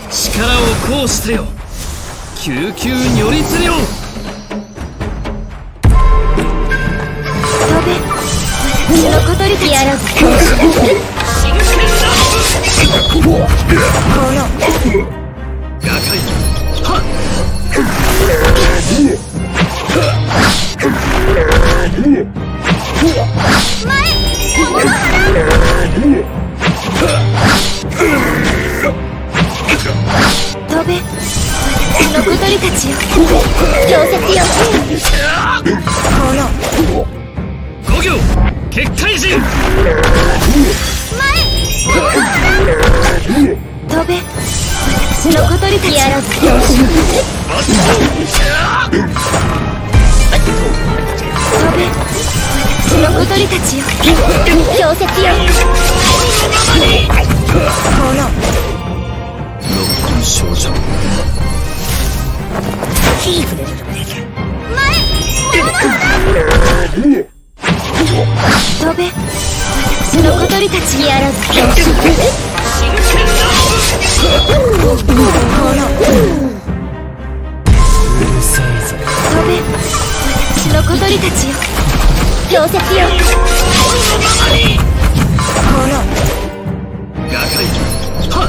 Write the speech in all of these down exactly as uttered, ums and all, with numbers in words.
力を行してよ、救急如律令。 飛べ、私の小鳥たちやらず教師。この瓦解。はっ。 前、桃の花。飛べ、私の小鳥たちよ、氷雪よ。この五行結界陣。 前、桃の花。飛べ、私の小鳥たちやらず教師。飛べ、私の小鳥たちよ、氷雪よ。この六根少女。 前、桃の花。飛べ、私の小鳥たちやらず教師。このうるさいぞ。 飛べ、私の小鳥たちよ、氷雪よ。この瓦解。はっ。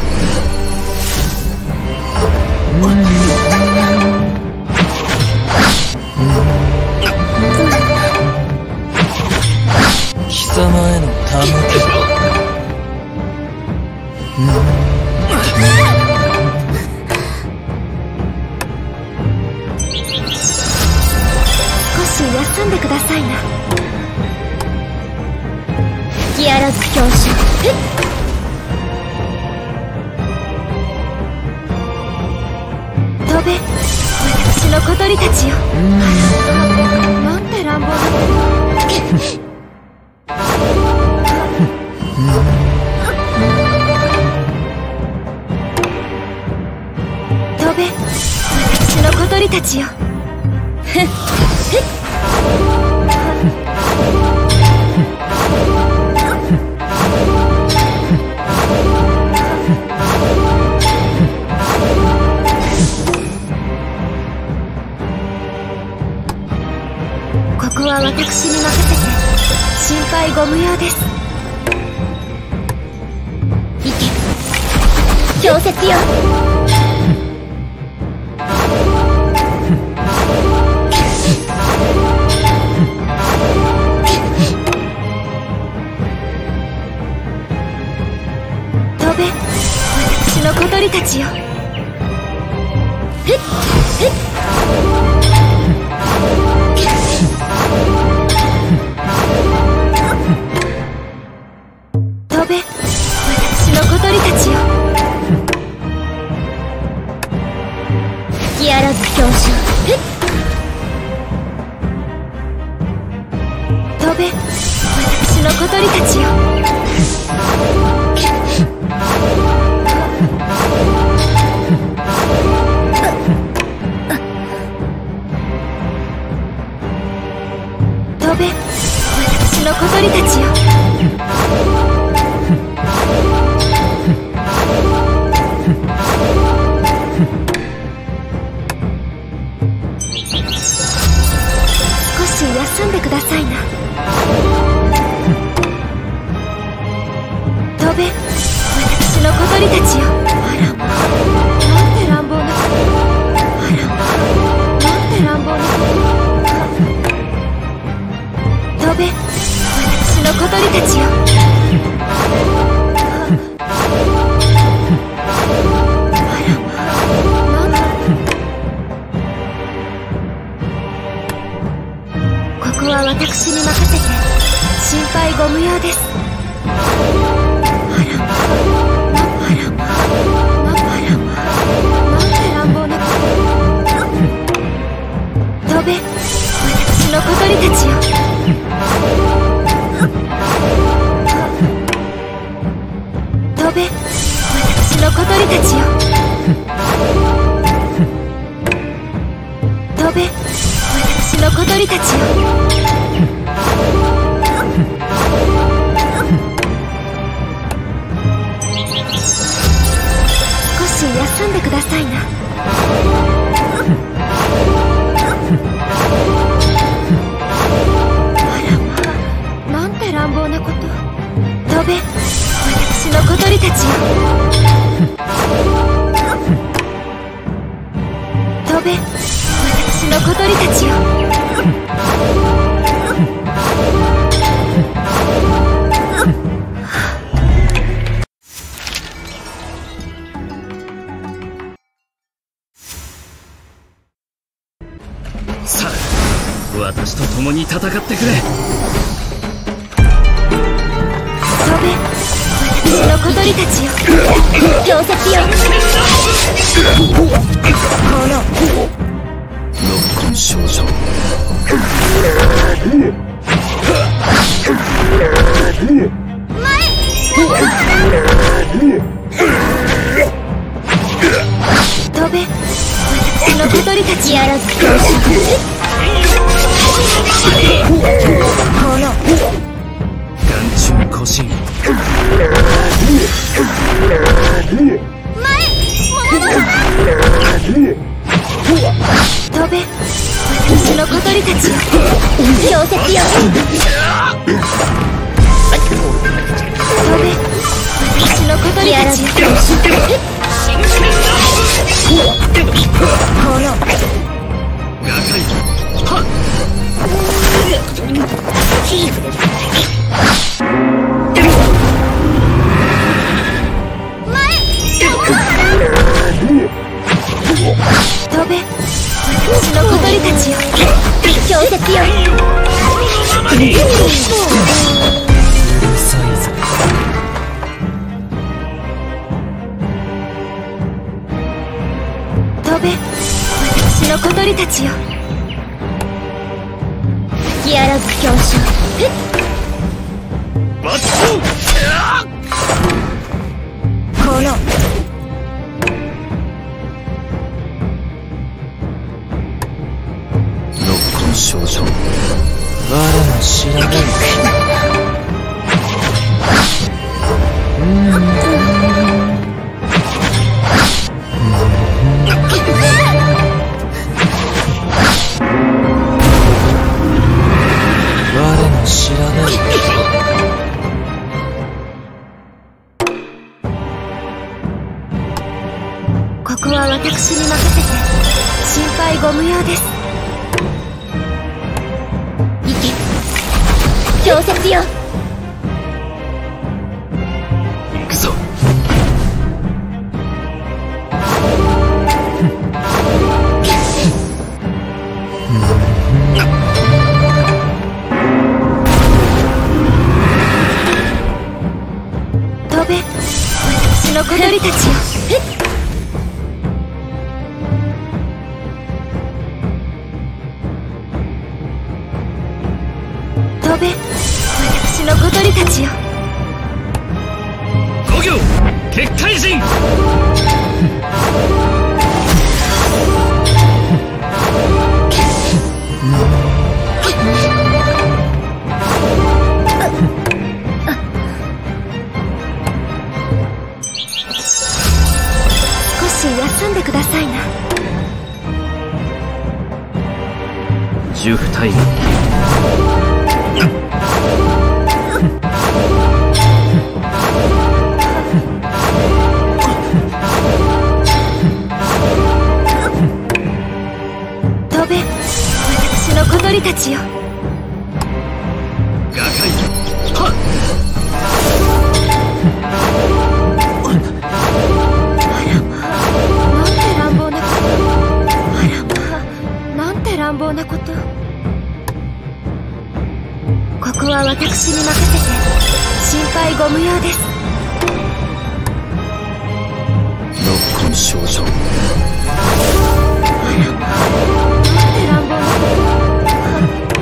貴様への手向き。 少し休んでくださいな。隙あらず教師。飛べ、私の小鳥たちよ。なんて乱暴な。飛べ、私の小鳥たちよ。ふっふっ。ここは私に任せて心配ご無用です。行け、氷雪よ。飛べ、私の小鳥たちよ。ふっふっ。飛べ、私の小鳥たちよ。隙あらず教師。ふっ。飛べ、私の小鳥たちよ。飛べ、私の小鳥たちよ。少し休んでくださいな。飛べ、私の小鳥たちよ。あらま、なんて乱暴な。あらま、なんて乱暴な。飛べ、私の小鳥たちよ。あらま、なんだ。ここは私に任せて心配ご無用です。あらま、あらま、あらま、なんて乱暴な。飛べ、私の小鳥たちよ。飛べ、私の小鳥たちよ。飛べ、私の小鳥たちよ。少し休んなこと。飛べ、私の小鳥たちよ。飛べ、私の小鳥たちよ。 さあ、私と共に戦ってくれ。 飛べ、私の小鳥たちよ。強敵よ。このノッコン少女。 飛べ、私の小鳥たちやらず強襲。この眼中古神。 飛べ、私の小鳥たちよ。強敵よ。飛べ、私の小鳥たちよ。このガカイはっ。 飛べ、私の小鳥たちよ。強敵よ。 うるさいぞ。 飛べ、私の小鳥たちよ。吹き荒らず強襲。 バッこのノッコン少女。我らの知らない。我の知らない。 ここは私に任せて心配ご無用です。行け、強説よ。 行くぞ。 飛べ、私の小鳥たちよ。飛べ、私の小鳥たちよ。 五行結界陣。 少し休んでくださいな。 十二体。 飛べ、私の小鳥たちよ。 ガカイはっ。 なんて乱暴なこと。あらまあ、なんて乱暴なこと。ここは私に任せて心配ご無用です。 ノッコン少女。 あらまあ、なんて乱暴なこと。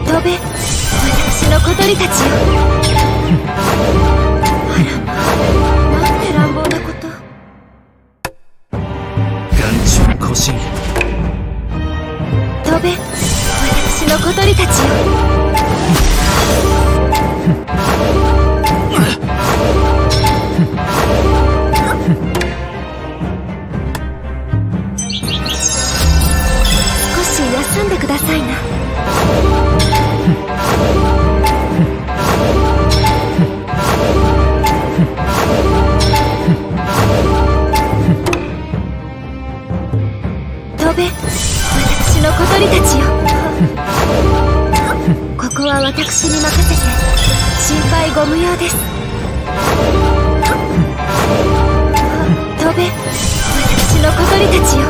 飛べ、私の小鳥たちよ。あらまあ、なんて乱暴なこと。 眼中古神。 飛べ、私の小鳥たちよ。少し休んでくださいな。 私に任せて心配ご無用です。飛べ、私の小鳥たちよ。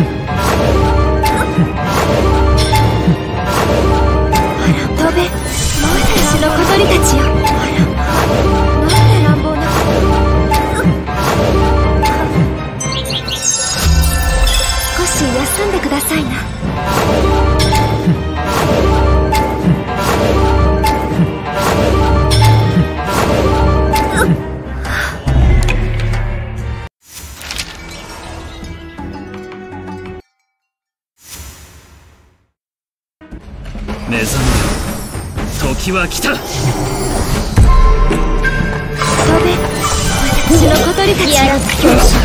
飛べ、私の小鳥たちよ。なんて乱暴なこと。少し休んでくださいな。 目覚めよ、時は来た。 飛べ、私の小鳥たちよ。やらず教師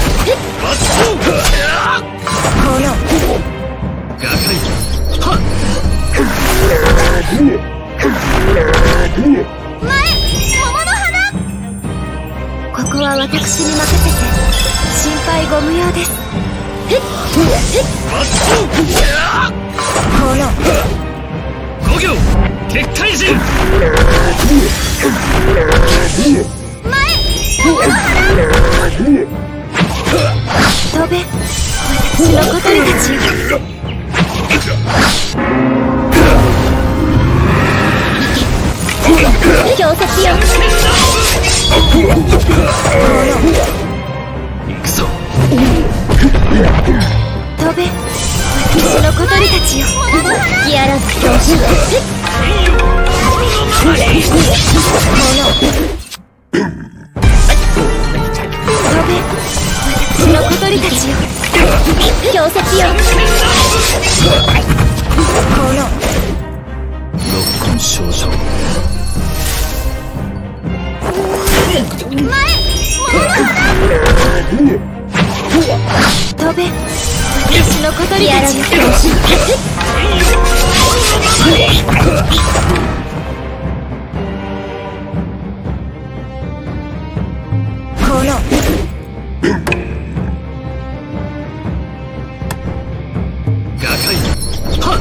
このガカイはっ前、桃の花。ここは私に任せて心配ご無用です。この五行結界陣。 前、桃の花。飛べ、私の小鳥たちよ。強敵よ。 行くぞ。 飛べ、私の小鳥たちよ。やらず教師。飛べ、私の小鳥たちよ。強敵よ。この六根症状。 前、桃の花。飛べ、私の小鳥たちよ。このガカイはっ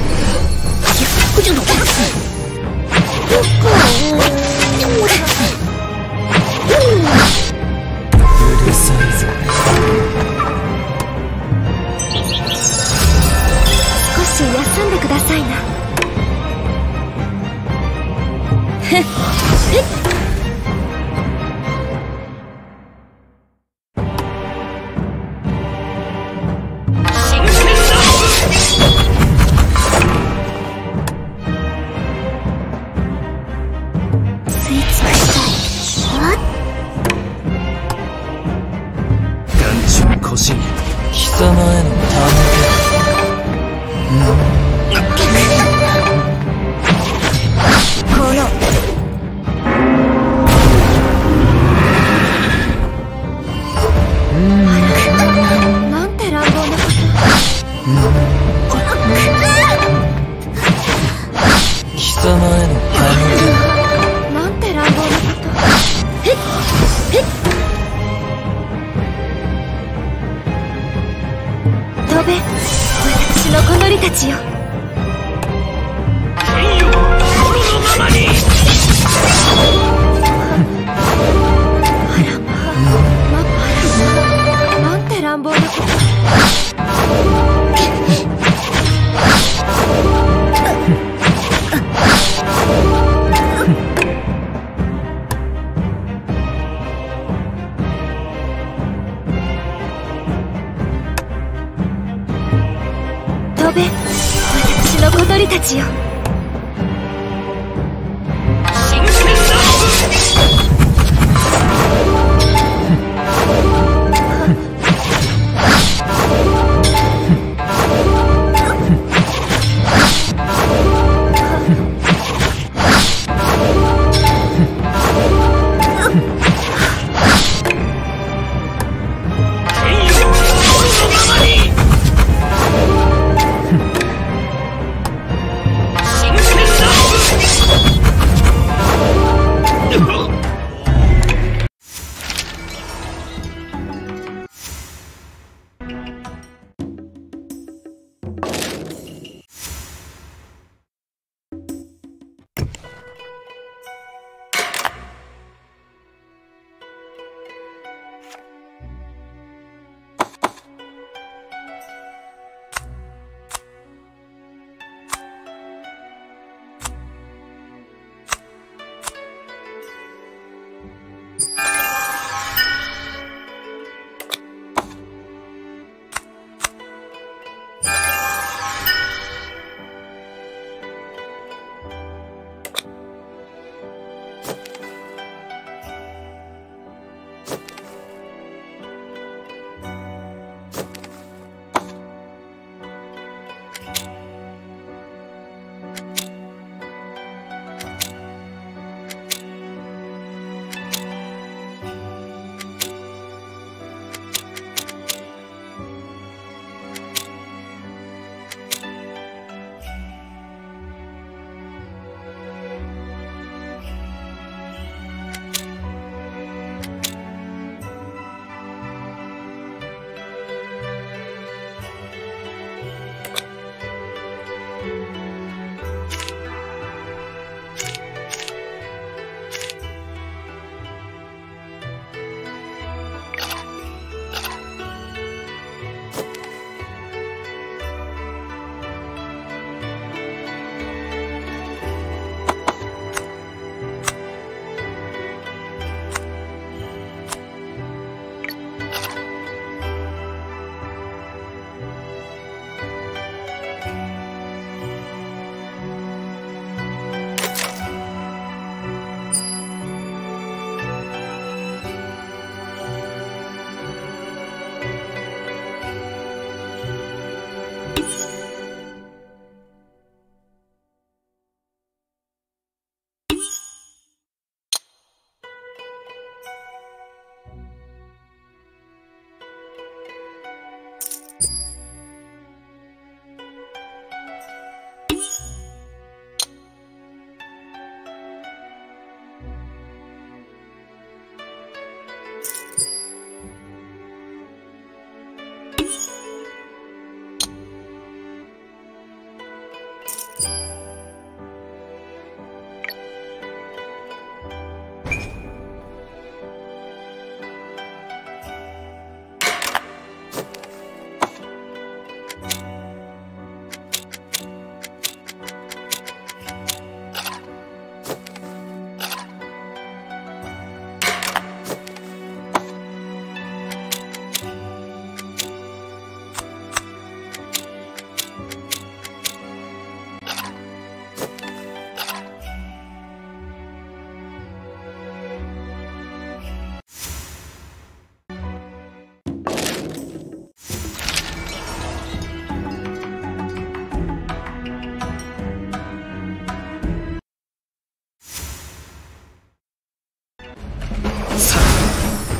うるさいぞ。 少し休んでくださいな。ふっふっ。 貴様への探このなんて乱暴なこと。 貴様への探なんて乱暴なこと。ふっふっ。飛べ、私の小鳥たちよ。 天よ、心のままに。 なんて乱暴なこと。飛べ、私の小鳥たちよ。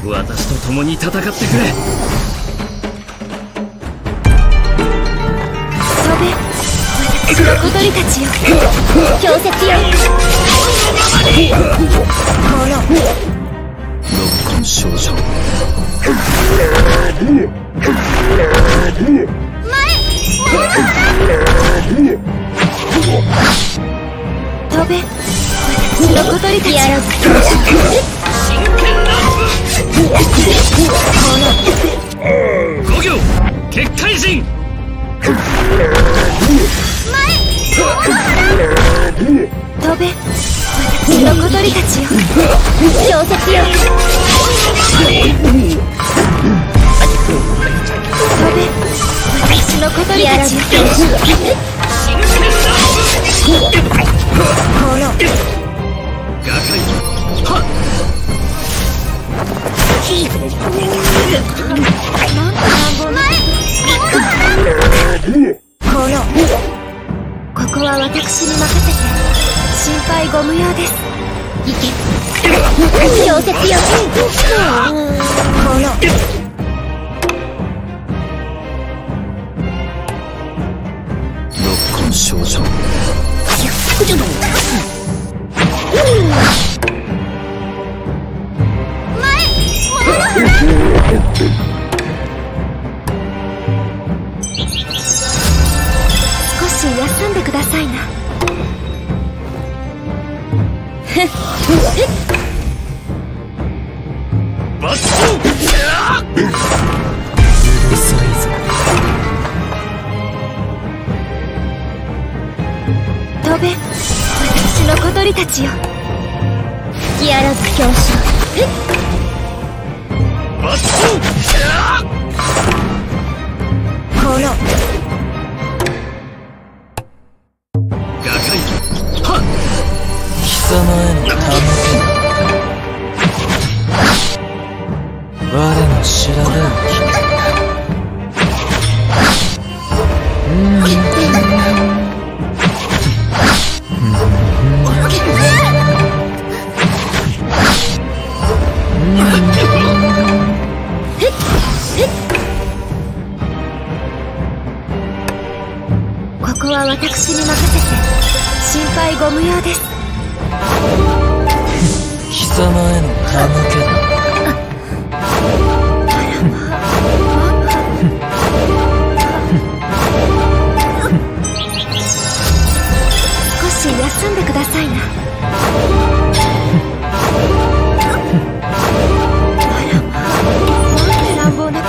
私と共に戦ってくれ。 飛べ、私の小鳥たちよ。氷雪よ。 ノッコン少女。 飛べ、私の小鳥たちよ。 五行結界陣。 飛べ、私の小鳥たちよ。氷雪よ。飛べ、私の小鳥たちよ。 瓦解。はっ。 ここは私に任せて心配ご無用です。行け、氷雪よ。 ノッコン少女。 少し休んでくださいな。 バット。うるさいぞ。 飛べ、私の小鳥たちよ。吹き荒らず強者。 バット。 この瓦解。はっ。 貴様への手向け。我の調べを聞く。 ここは私に任せて心配ご無用です。 貴様への手向けだ。 少し休んでくださいな。あら、なんて乱暴なこと。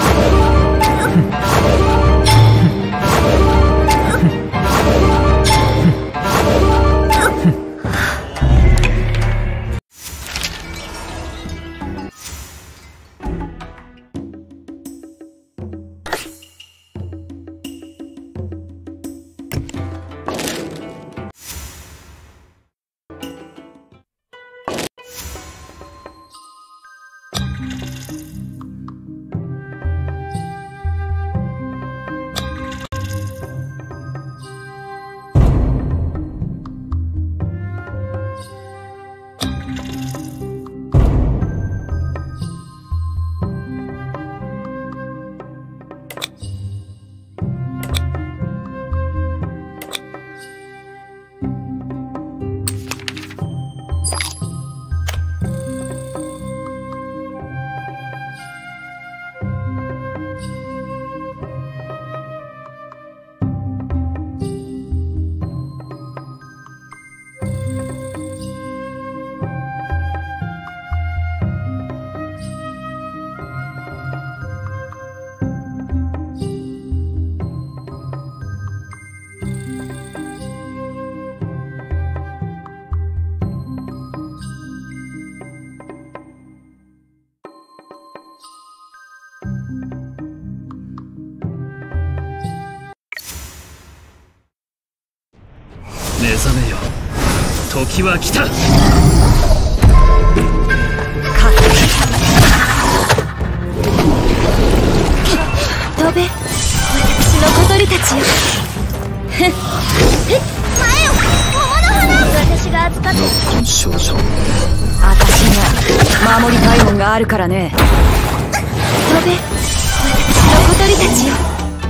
目覚めよ、時は来た。 飛べ、私の小鳥たちよ。前を、桃の花。私が預かって。 少女。 私が守りたいもんがあるからね。飛べ、私の小鳥たちよ。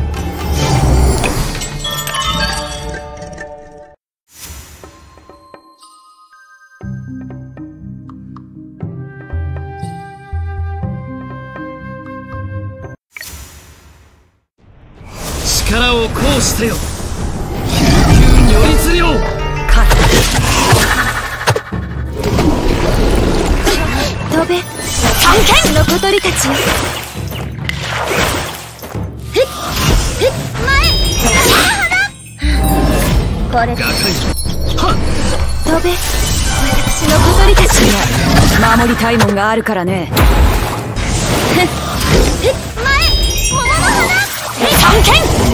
力を行使せよ。救急如律令。 勝った飛べ、私の小鳥たちよ。ふっふっ、前これで飛べ、私の小鳥たちに守りたいもんがあるからね。ふっふっ、前桃の花探検。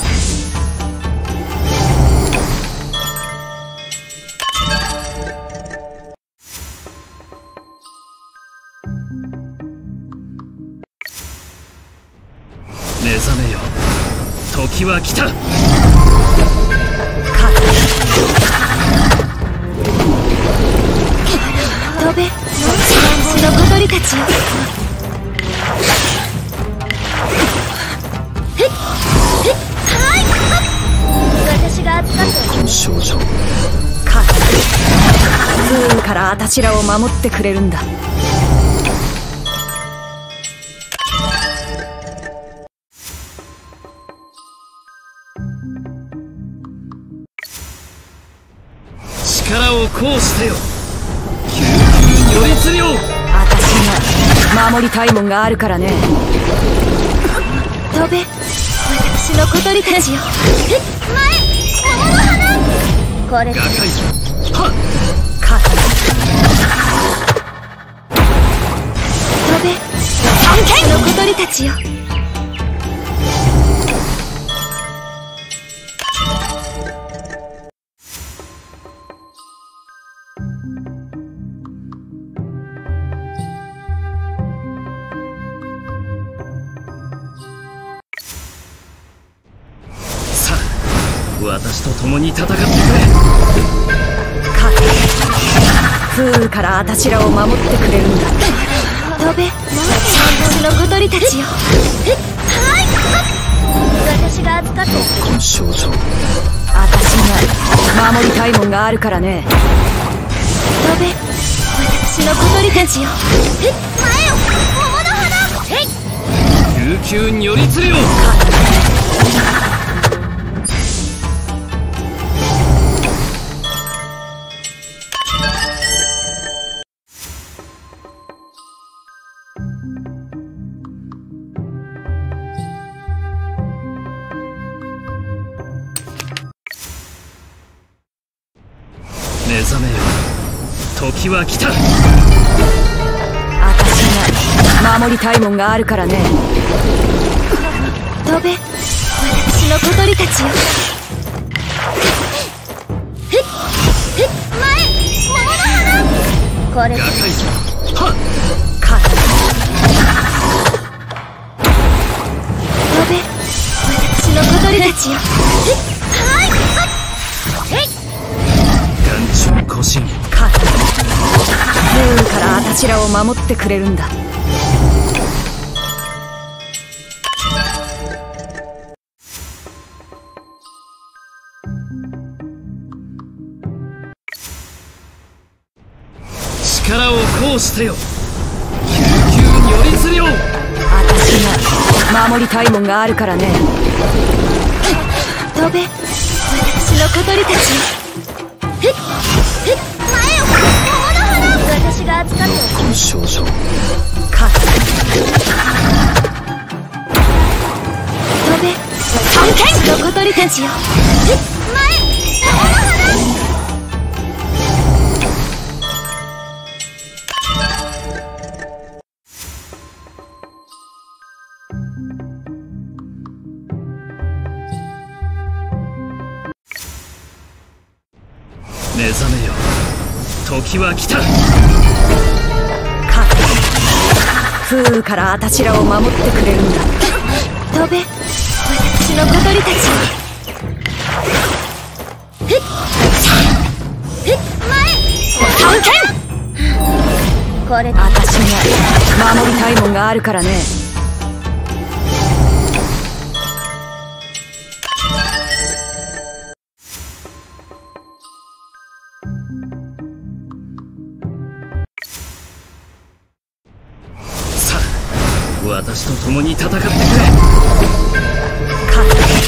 目覚めよ、時は来た。 飛べ、私の小鳥たちよ。私が預かっておく少女。 不運からあたしらを守ってくれるんだ。 力を行使せよ。救急如律令。 あたしが守りたいもんがあるからね。飛べ、私の小鳥たちよ。前桃の花これではっ勝った飛べ、私の小鳥たちよ。 私と共に戦ってくれ。 勝った不運からあたしらを守ってくれるんだ。飛べ、私の小鳥たちよ。私が預かっておく少女。 あたしが守りたいもんがあるからね。飛べ、私の小鳥たちよ。前を桃の花。 救急如律令。目覚めよ、時は来た。 あたしが守りたいもんがあるからね。飛べ、私の小鳥たちよ。ふっふっ、前桃の花これではっ勝った飛べ、私の小鳥たちよ。 眼中古神。 勝った不運からあたしらを守ってくれるんだ。 力を行使せよ。救急如律令。 あたしが守りたいもんがあるからね。飛べ、私の小鳥たちよ。ふっふっ、前を桃の花。私が預かっておく少女。 勝った飛べ、私の小鳥たちよ。ふっ、前桃の花。 目覚めよ、時は来た。 勝った不運からあたしらを守ってくれるんだ。飛べ、私の小鳥たちよ。ふっふっ、前探検。 これで私が守りたいもんがあるからね。 さあ、私と共に戦ってくれ。 勝つ。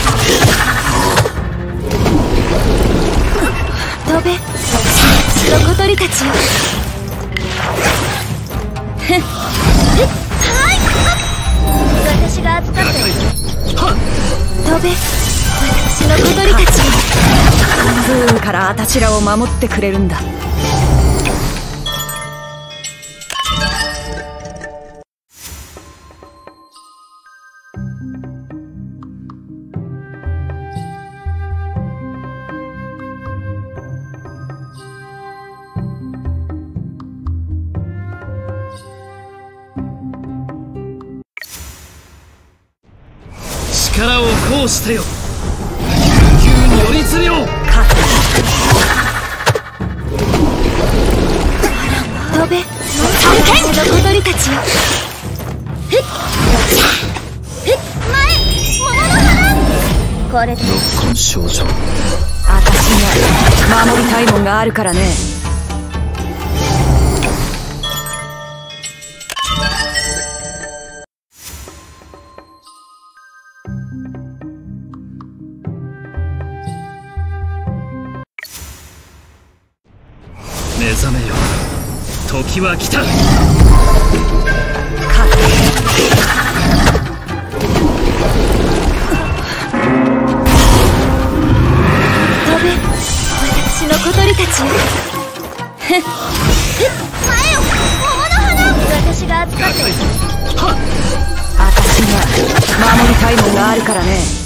飛べ白小鳥たちよ。ふっ私が預かってる。飛べ私の小鳥たちよ。 ズーからあたしらを守ってくれるんだ。 力を行使せよ。救急如律令。 飛べ私の小鳥たちよ。ふっふっ前桃の花。これで六根少女。 あたしが守りたいもんがあるからね。 目覚めよ、時は来た。 飛べ私の小鳥たちよ。ふっふっ前よ桃の花。私が預かってる。 あたしが守りたいもんがあるからね。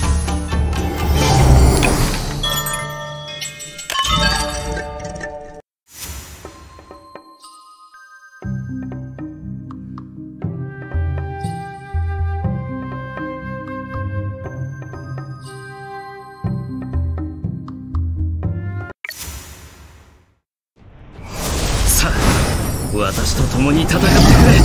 さあ、私と共に戦ってくれ。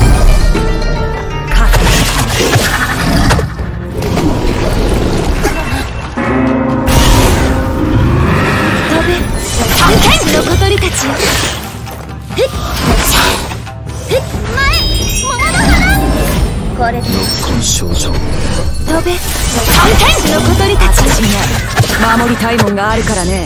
飛べ私の小鳥たちよ。ふっふっ前桃の花。これで六根少女。 飛べ私の小鳥たちよ。 私が守りたいもんがあるからね。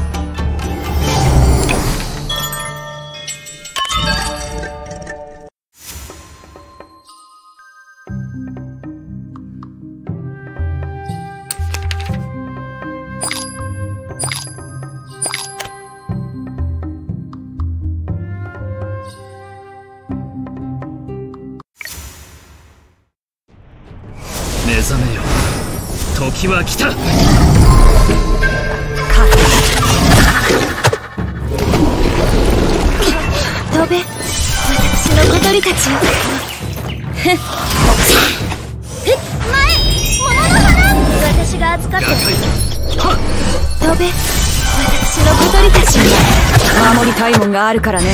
目覚めよ、時は来た。 飛べ私の小鳥たちよ。ふっふっ前桃の花。私が預かってる。飛べ私の小鳥たちよ。 守りたいもんがあるからね。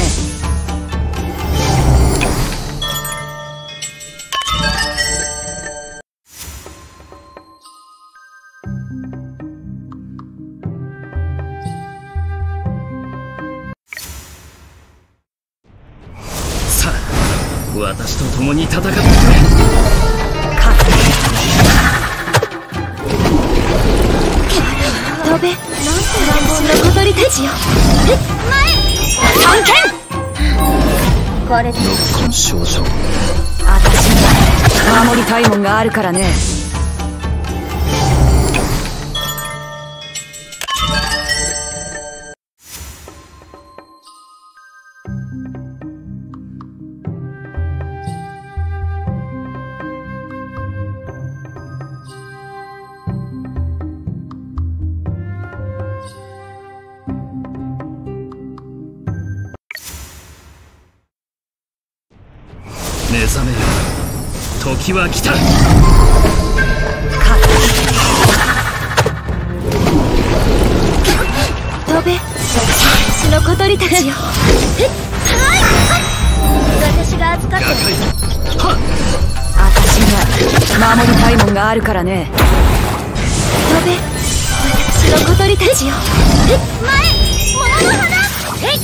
さあ、私と共に戦ってくれ。 飛べ私の小鳥たちよ。ふっ前探検。これで六根少女。 あたしが守りたいもんがあるからね。 目覚めよ、時は来た。 飛べ私の小鳥たちよ。ふっはい私守りたいもんがあるからね。 飛べ、私の小鳥たちよ。えっ、前、桃の花。えい。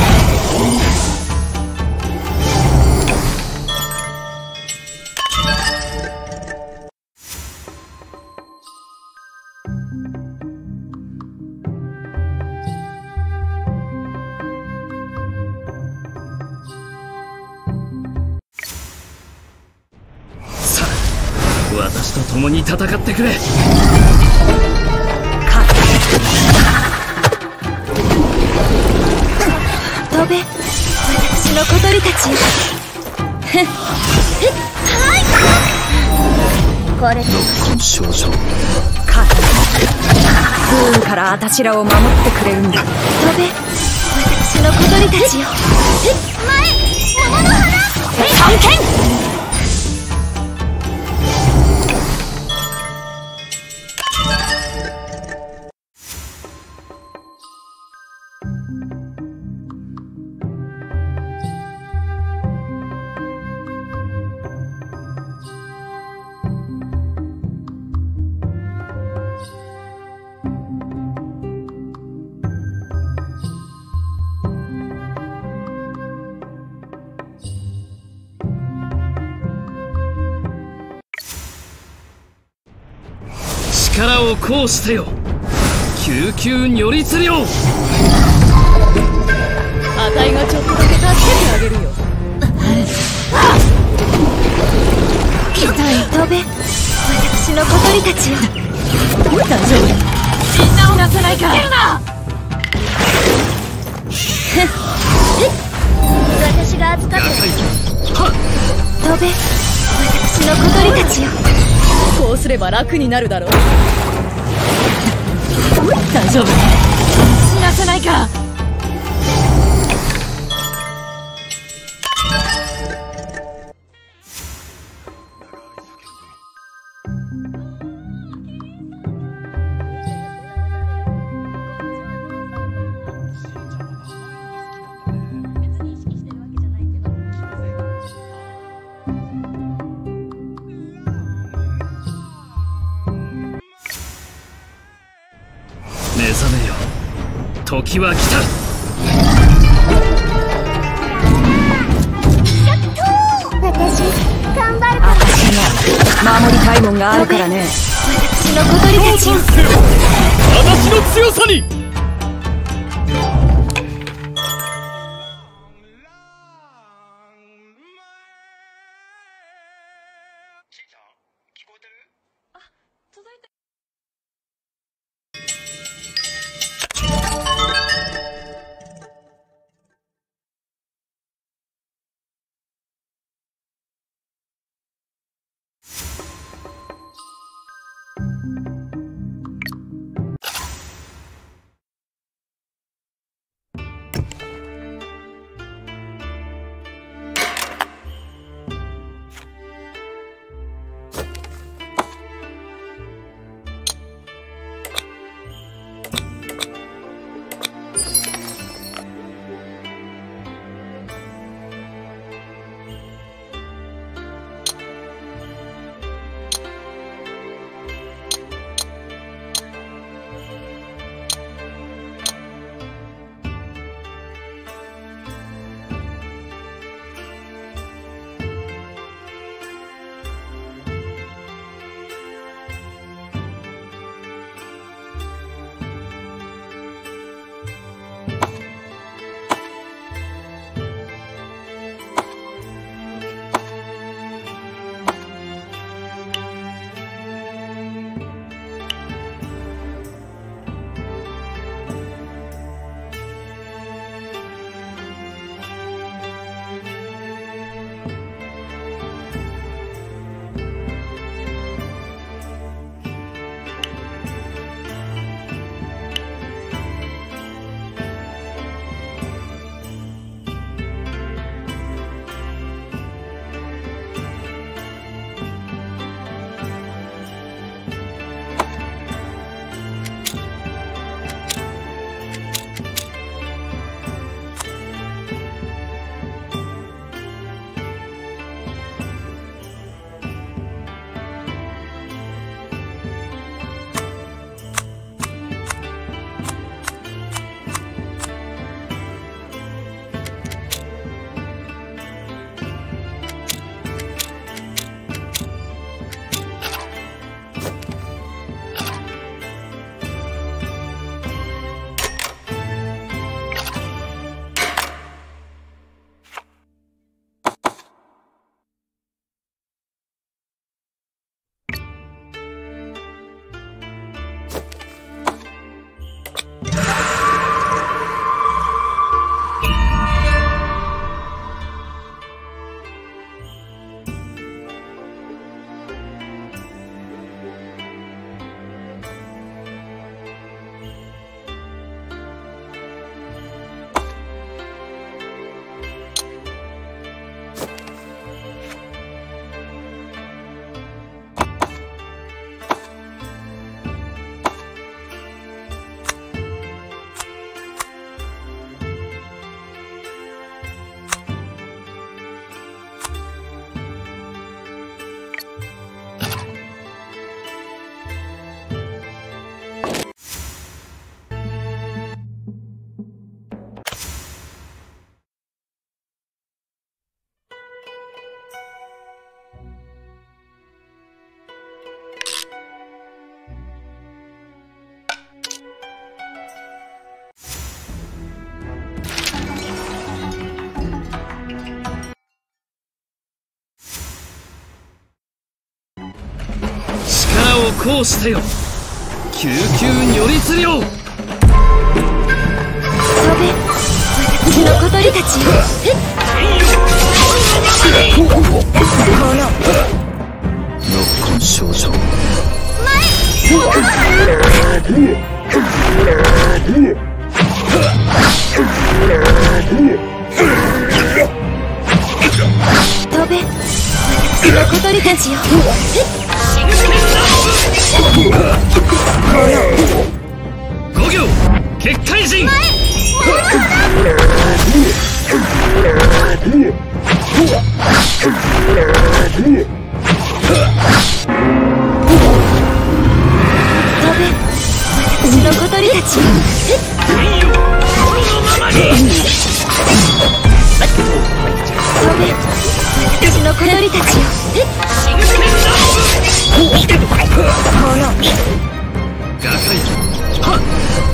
さあ、私と共に戦ってくれ。 飛べ、私の小鳥たちよ。ふっ、ふっ、はい。これで少々 勝つ。不運からあたしらを守ってくれるんだ。 飛べ、私の小鳥たちよ。えっ、前、桃の花。えい、探検。 力を行使せよ、救急如律令。 あたいがちょっとだけ助けてあげるよ。 飛べ、私の小鳥たちよ。 大丈夫、みんなを出さないか。出るな。 私が預かってる。飛べ、私の小鳥たちよ。 こうすれば楽になるだろう。大丈夫、死なせないか。 目覚めよ、時は来た。 私、頑張るから。 私には守りたいもんがあるからね。 私の小鳥たちよ。 私の強さに。 を行使せよ救急如律令。 飛べ私の小鳥たちよ。 ノッコン少女飛べ私の小鳥たちよ。 五行結界陣。 飛べ私の小鳥たちよ。飛べ私の小鳥たちよ。 画界はっ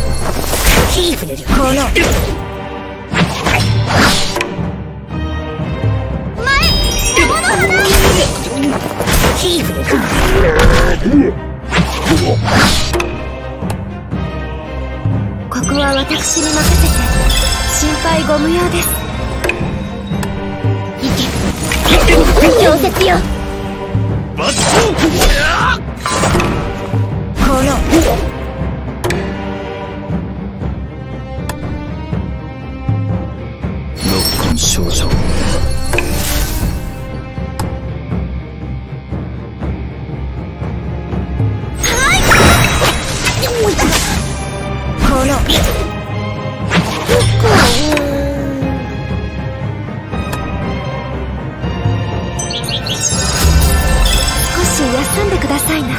ここは私に任せて心配ご無用です。溶接よ。 バットノッコン少女少し休んでくださいな。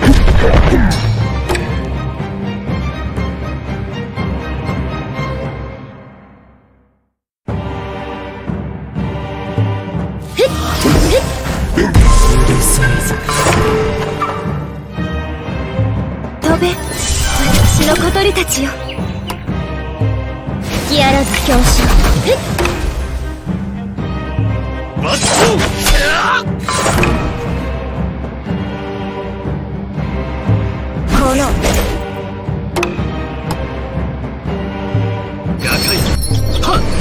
飛べ私の小鳥たちよ。隙あらず強襲。 バット画界はっ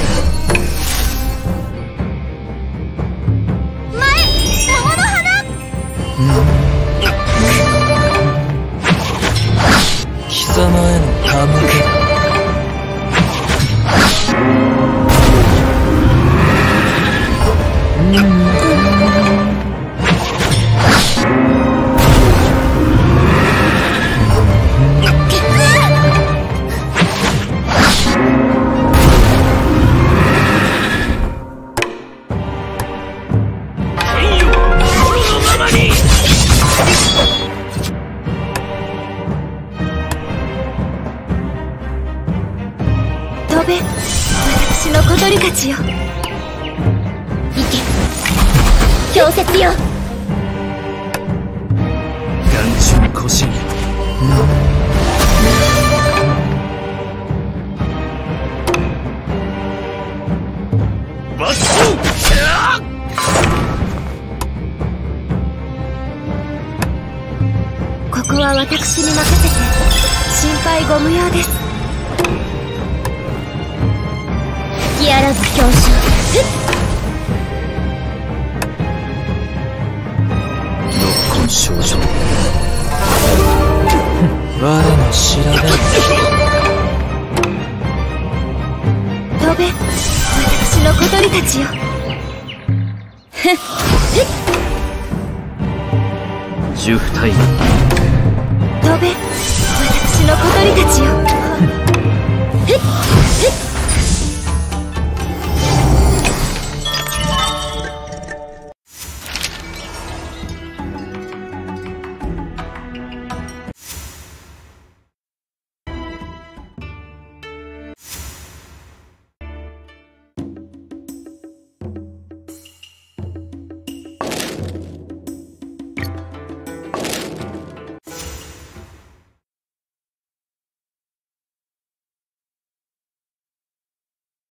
貴様への手向けだ。 飛べ私の小鳥たちよ。行け氷雪よ。 眼中腰バットここは私に任せて心配ご無用です。隙あらず強襲。 ノッコン少女我の調べ飛べ私の小鳥たちよ。 十二体飛べ私の小鳥たちよ。